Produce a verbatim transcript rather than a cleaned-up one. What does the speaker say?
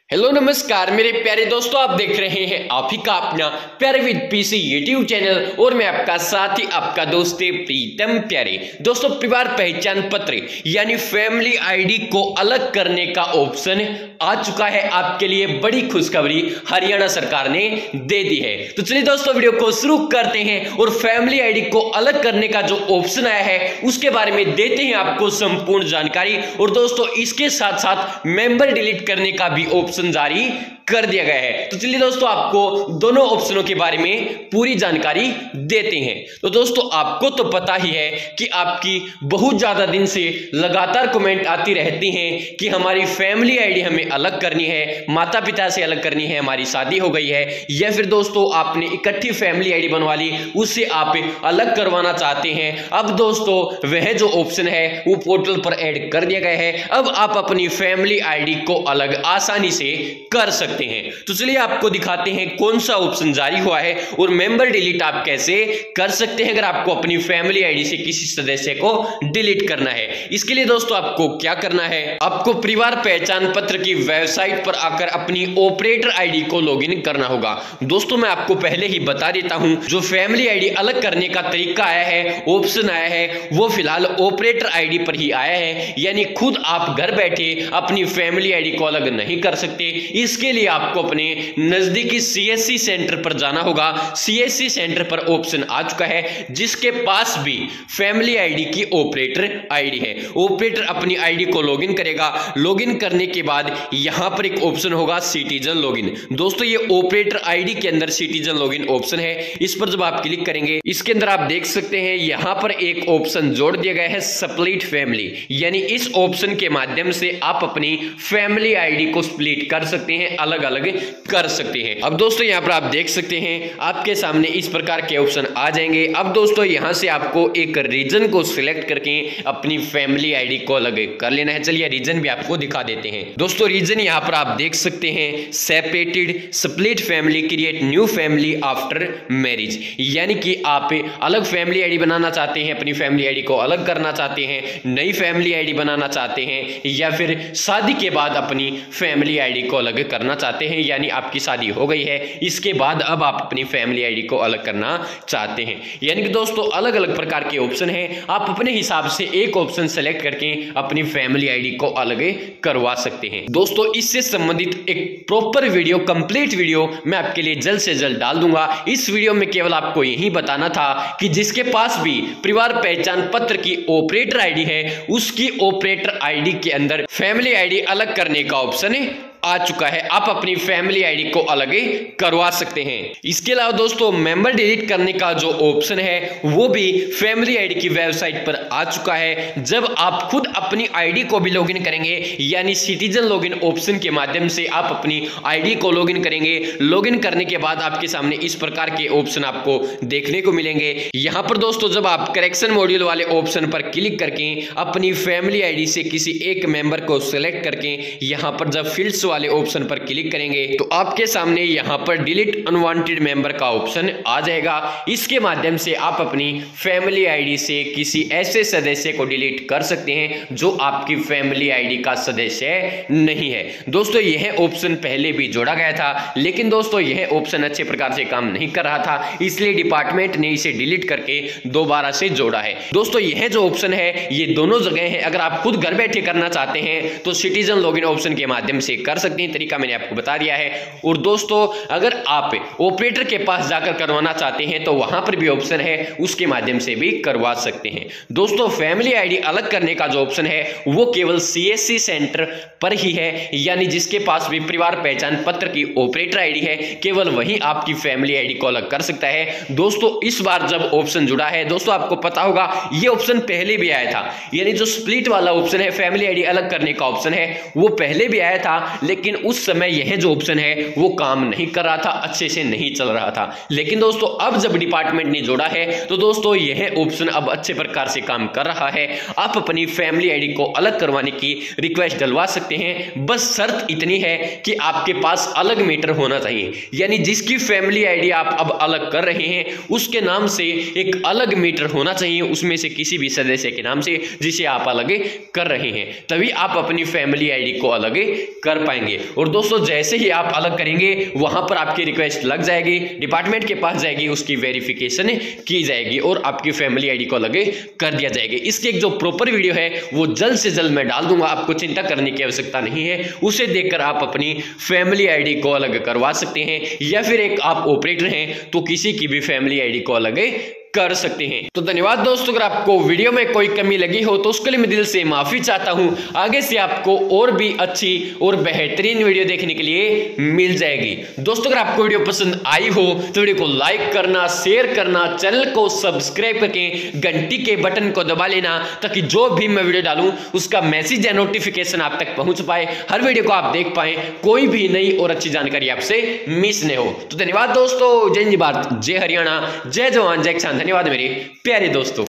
Hello नमस्कार मेरे प्यारे दोस्तों, आप देख रहे हैं आप ही का अपना प्यारे विद पीसी यूट्यूब चैनल और मैं आपका साथी आपका दोस्त प्रीतम प्यारे। दोस्तों, परिवार पहचान पत्र यानी फैमिली आईडी को अलग करने का ऑप्शन आ चुका है। आपके लिए बड़ी खुशखबरी हरियाणा सरकार ने दे दी है। तो चलिए दोस्तों, वीडियो को शुरू करते हैं और फैमिली आईडी को अलग करने का जो ऑप्शन आया है उसके बारे में देते हैं आपको संपूर्ण जानकारी। और दोस्तों, इसके साथ साथ मेंबर डिलीट करने का भी ऑप्शन जारी कर दिया गया है। तो चलिए दोस्तों, आपको दोनों ऑप्शनों के बारे में पूरी जानकारी देते हैं। तो दोस्तों, आपको तो पता ही है कि आपकी बहुत ज्यादा दिन से लगातार कमेंट आती रहती हैं कि हमारी फैमिली आईडी हमें अलग करनी है, माता पिता से अलग करनी है, हमारी शादी हो गई है, या फिर दोस्तों आपने इकट्ठी फैमिली आईडी बनवा ली, उससे आप अलग करवाना चाहते हैं। अब दोस्तों, वह जो ऑप्शन है वो पोर्टल पर ऐड कर दिया गया है। अब आप अपनी फैमिली आईडी को अलग आसानी से कर सकते हैं। तो चलिए आपको दिखाते हैं कौन सा ऑप्शन जारी हुआ है और मेंबर डिलीट आप कैसे कर सकते हैं अगर आपको अपनी फैमिली आईडी से किसी सदस्य को डिलीट करना है। इसके लिए दोस्तों आपको क्या करना है, आपको परिवार पहचान पत्र की वेबसाइट पर आकर अपनी ऑपरेटर आईडी को लॉगिन करना होगा। दोस्तों, मैं आपको पहले ही बता देता हूं, जो फैमिली आईडी अलग करने का तरीका आया है, ऑप्शन आया है, वो फिलहाल ऑपरेटर आईडी पर ही आया है। यानी खुद आप घर बैठे अपनी फैमिली आईडी को अलग नहीं कर सकते। इसके लिए आपको अपने नजदीकी सीएससी सेंटर पर जाना होगा। सीएससी सेंटर पर ऑप्शन आ चुका है, जिसके पास भी फैमिली आईडी की ऑपरेटर आईडी है। ऑपरेटर अपनी आईडी को लॉगिन करेगा। लॉगिन करने के बाद यहां पर एक ऑप्शन होगा सिटीजन लॉगिन। दोस्तों, ये ऑपरेटर आईडी के अंदर सिटीजन लॉगिन ऑप्शन है। इस पर जब आप क्लिक करेंगे, इसके अंदर आप देख सकते हैं यहां पर एक ऑप्शन जोड़ दिया गया है स्प्लिट फैमिली। यानी इस ऑप्शन के माध्यम से आप अपनी फैमिली आईडी को स्प्लिट कर सकते हैं, अलग अलग कर सकते हैं। अब दोस्तों, यहां पर आप देख सकते हैं आपके सामने इस प्रकार के ऑप्शन आ जाएंगे। अब दोस्तों, यहां से आपको एक रीजन को सिलेक्ट करके अपनी फैमिली आईडी को अलग कर लेना है। चलिए रीजन भी आपको दिखा देते हैं। दोस्तों, रीजन यहां पर आप देख सकते हैं separated split family create new family after marriage. यानी कि आप अलग फैमिली आईडी बनाना चाहते हैं, अपनी फैमिली आईडी को अलग करना चाहते हैं, नई फैमिली आईडी बनाना चाहते हैं, या फिर शादी के बाद अपनी फैमिली आईडी को अलग करना चाहते हैं। यानी आपकी शादी हो गई है, इसके बाद अब आप अपनी फैमिली आईडी को अलग करना चाहते हैं। यानी कि दोस्तों, अलग अलग प्रकार के ऑप्शन हैं। आप अपने हिसाब से एक ऑप्शन सेलेक्ट करके अपनी फैमिली आईडी को अलग करवा सकते हैं। दोस्तों, इससे संबंधित एक प्रॉपर वीडियो, कंप्लीट वीडियो मैं आपके लिए जल्द से जल्द डाल दूंगा। इस वीडियो में केवल आपको यही बताना था कि जिसके पास भी परिवार पहचान पत्र की ऑपरेटर आईडी है, उसकी ऑपरेटर आईडी के अंदर फैमिली आईडी अलग करने का ऑप्शन है आ चुका है। आप अपनी फैमिली आईडी को अलग करवा सकते हैं। इसके अलावा दोस्तों, मेंबर डिलीट करने का जो ऑप्शन है वो भी फैमिली आईडी की वेबसाइट पर आ चुका है। जब आप खुद अपनी आईडी को भी लॉगिन करेंगे, यानी सिटीजन लॉगिन ऑप्शन के माध्यम से आप अपनी आईडी को लॉगिन करेंगे। लॉगिन करने के बाद आपके सामने इस प्रकार के ऑप्शन आपको देखने को मिलेंगे। यहां पर दोस्तों, जब आप करेक्शन मॉड्यूल वाले ऑप्शन पर क्लिक करके अपनी फैमिली आईडी से किसी एक मेंबर को सिलेक्ट करके यहां पर जब फील्ड्स वाले ऑप्शन पर क्लिक करेंगे तो आपके सामने यहां पर डिलीट अनवांटेड मेंबर का ऑप्शन आ जाएगा। इसके माध्यम से आप अपनी फैमिली आईडी से किसी ऐसे सदस्य को डिलीट कर सकते हैं जो आपकी फैमिली आईडी का सदस्य नहीं है। दोस्तों, यह ऑप्शन पहले भी जोड़ा गया था, लेकिन दोस्तों यह ऑप्शन अच्छे प्रकार से काम नहीं कर रहा था, इसलिए डिपार्टमेंट ने इसे डिलीट करके दोबारा से जोड़ा है। दोस्तों, यह जो ऑप्शन है ये दोनों जगह है। अगर आप खुद घर बैठे करना चाहते हैं तो सिटीजन लॉगिन ऑप्शन के माध्यम से कर सकते हैं। तरीका मैंने आपको बता दिया है। और दोस्तों, अगर आप ऑपरेटर के पास जाकर करवाना चाहते हैं तो वहां पर भी ऑप्शन है, उसके माध्यम से भी करवा सकते हैं। दोस्तों, फैमिली आईडी अलग करने का जो ऑप्शन है वो केवल सीएससी सेंटर पर ही है। यानी जिसके पास भी परिवार पहचान पत्र की ऑपरेटर आईडी है, केवल वही आपकी फैमिली आईडी को अलग कर सकता है। दोस्तों, इस बार जब ऑप्शन जुड़ा है, दोस्तों आपको पता होगा ये ऑप्शन पहले भी आया था। यानी जो स्प्लिट वाला ऑप्शन है, फैमिली आईडी अलग करने का ऑप्शन है, वो पहले भी आया था, लेकिन उस समय यह जो ऑप्शन है वो काम नहीं कर रहा था, अच्छे से नहीं चल रहा था। लेकिन दोस्तों, अब जब डिपार्टमेंट ने जोड़ा है तो दोस्तों यह ऑप्शन अब अच्छे प्रकार से काम कर रहा है। आप अपनी फैमिली आईडी को अलग करवाने की रिक्वेस्ट डलवा सकते हैं। बस शर्त इतनी है कि आपके पास अलग मीटर होना चाहिए। यानी जिसकी फैमिली आईडी आप अब अलग कर रहे हैं उसके नाम से एक अलग मीटर होना चाहिए, उसमें से किसी भी सदस्य के नाम से जिसे आप अलग कर रहे हैं, तभी आप अपनी फैमिली आईडी को अलग कर पाएंगे। पाएंगे। और दोस्तों जैसे ही आप अलग करेंगे वहां पर आपकी रिक्वेस्ट लग जाएगी, डिपार्टमेंट के पास जाएगी, उसकी वेरिफिकेशन की जाएगी और आपकी फैमिली आईडी को अलग कर दिया जाएगा। इसकी एक जो प्रॉपर वीडियो है वो जल्द से जल्द मैं डाल दूंगा, आपको चिंता करने की आवश्यकता नहीं है। उसे देखकर आप अपनी फैमिली आईडी को अलग करवा सकते हैं, या फिर एक आप ऑपरेटर हैं तो किसी की भी फैमिली आईडी को अलग कर सकते हैं। तो धन्यवाद दोस्तों, अगर आपको वीडियो में कोई कमी लगी हो तो उसके लिए मैं दिल से माफी चाहता हूं। आगे से आपको और भी अच्छी और बेहतरीन वीडियो देखने के लिए मिल जाएगी। दोस्तों अगर आपको वीडियो पसंद आई हो तो वीडियो को लाइक करना, शेयर करना, चैनल को सब्सक्राइब करके घंटी के बटन को दबा लेना, ताकि जो भी मैं वीडियो डालूं उसका मैसेज या नोटिफिकेशन आप तक पहुंच पाए, हर वीडियो को आप देख पाए, कोई भी नई और अच्छी जानकारी आपसे मिस नहीं हो। तो धन्यवाद दोस्तों, जय हिंद भारत, जय हरियाणा, जय जवान जय किसान। धन्यवाद मेरे प्यारे दोस्तों।